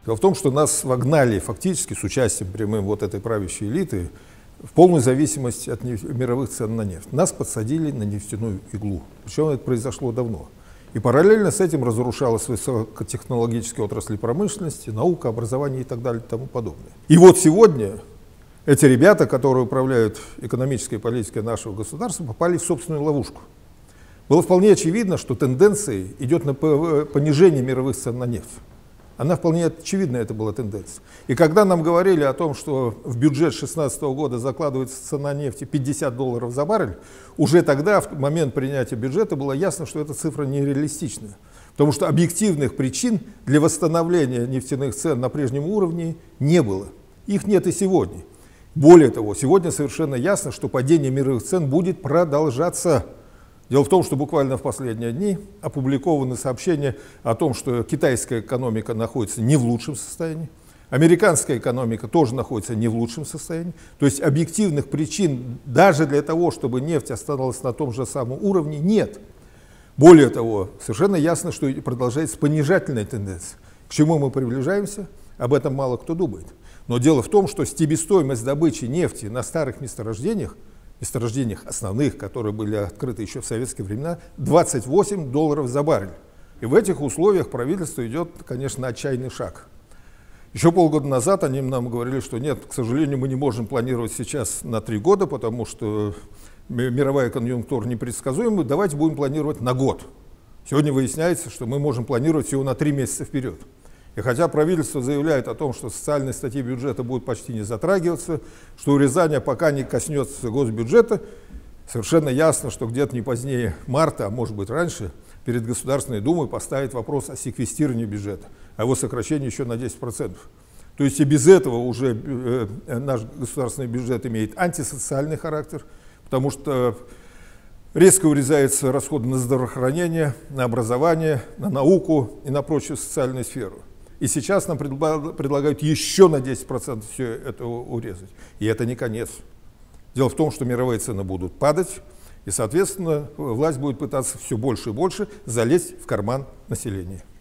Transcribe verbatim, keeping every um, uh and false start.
Дело в том, что нас вогнали фактически с участием прямым вот этой правящей элиты в полную зависимость от мировых цен на нефть. Нас подсадили на нефтяную иглу. Причем это произошло давно. И параллельно с этим разрушалась высокотехнологические отрасли промышленности, наука, образование и так далее и тому подобное. И вот сегодня эти ребята, которые управляют экономической политикой нашего государства, попали в собственную ловушку. Было вполне очевидно, что тенденция идет на понижение мировых цен на нефть. Она вполне очевидна, это была тенденция. И когда нам говорили о том, что в бюджет две тысячи шестнадцатого года закладывается цена нефти пятьдесят долларов за баррель, уже тогда, в момент принятия бюджета, было ясно, что эта цифра нереалистичная. Потому что объективных причин для восстановления нефтяных цен на прежнем уровне не было. Их нет и сегодня. Более того, сегодня совершенно ясно, что падение мировых цен будет продолжаться. Дело в том, что буквально в последние дни опубликованы сообщения о том, что китайская экономика находится не в лучшем состоянии, американская экономика тоже находится не в лучшем состоянии. То есть объективных причин даже для того, чтобы нефть оставалась на том же самом уровне, нет. Более того, совершенно ясно, что продолжается понижательная тенденция. К чему мы приближаемся, об этом мало кто думает. Но дело в том, что себестоимость добычи нефти на старых месторождениях, месторождениях основных, которые были открыты еще в советские времена, двадцать восемь долларов за баррель. И в этих условиях правительство идет, конечно, на отчаянный шаг. Еще полгода назад они нам говорили, что нет, к сожалению, мы не можем планировать сейчас на три года, потому что мировая конъюнктура непредсказуема, давайте будем планировать на год. Сегодня выясняется, что мы можем планировать всего на три месяца вперед. И хотя правительство заявляет о том, что социальные статьи бюджета будут почти не затрагиваться, что урезание пока не коснется госбюджета, совершенно ясно, что где-то не позднее марта, а может быть раньше, перед Государственной Думой поставит вопрос о секвестировании бюджета, о его сокращении еще на десять процентов. То есть и без этого уже э, наш государственный бюджет имеет антисоциальный характер, потому что резко урезаются расходы на здравоохранение, на образование, на науку и на прочую социальную сферу. И сейчас нам предлагают еще на десять процентов все это урезать. И это не конец. Дело в том, что мировые цены будут падать, и, соответственно, власть будет пытаться все больше и больше залезть в карман населения.